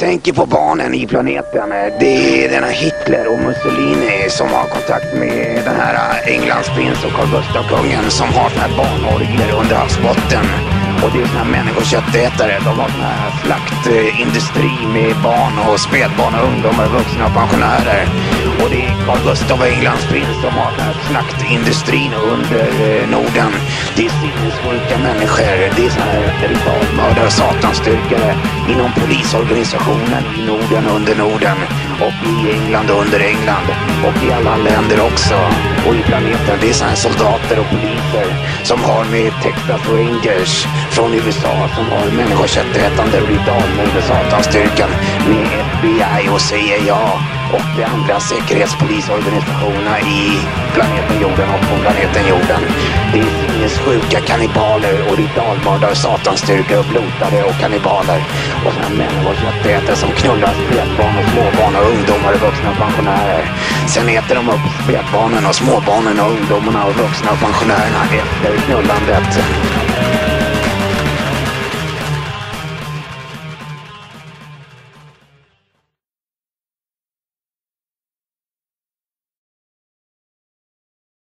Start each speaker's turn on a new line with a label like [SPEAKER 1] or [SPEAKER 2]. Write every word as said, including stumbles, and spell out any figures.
[SPEAKER 1] tänker på barnen i planeten. Det är den här Hitler och Mussolini som har kontakt med den här Englandsprins och Carl Gustaf-kungen som har såna här barnorgler under havsbotten. Och det är såna här människoköttätare. De har sån här slaktindustri med barn och spädbarn och ungdomar, vuxna och pensionärer. Och det är Carl Gustaf och Englands prins som har den här slaktindustrin under Norden. Det är sinnessjuka människor. Det är såna här ritualmördare och satanstyrkare inom polisorganisationen i Norden under Norden. Och i England under England. Och i alla länder också. Och i planeten. Det är såna här soldater och poliser som har med Texas Rangers från U S A som har människoköttätande ritualmord och satanstyrkan med F B I och C I A och de andra säkerhetspolisorganisationerna i planeten jorden och på planeten jorden. Det är sinnessjuka kannibaler och ritualmördare, satanstyrkor och blotare och kannibaler och sådana människoköttätare som knullar spädbarn och småbarn och ungdomar och vuxna och pensionärer. Sen äter de upp spädbarnen och småbarnen och ungdomarna och vuxna och pensionärerna efter knullandet.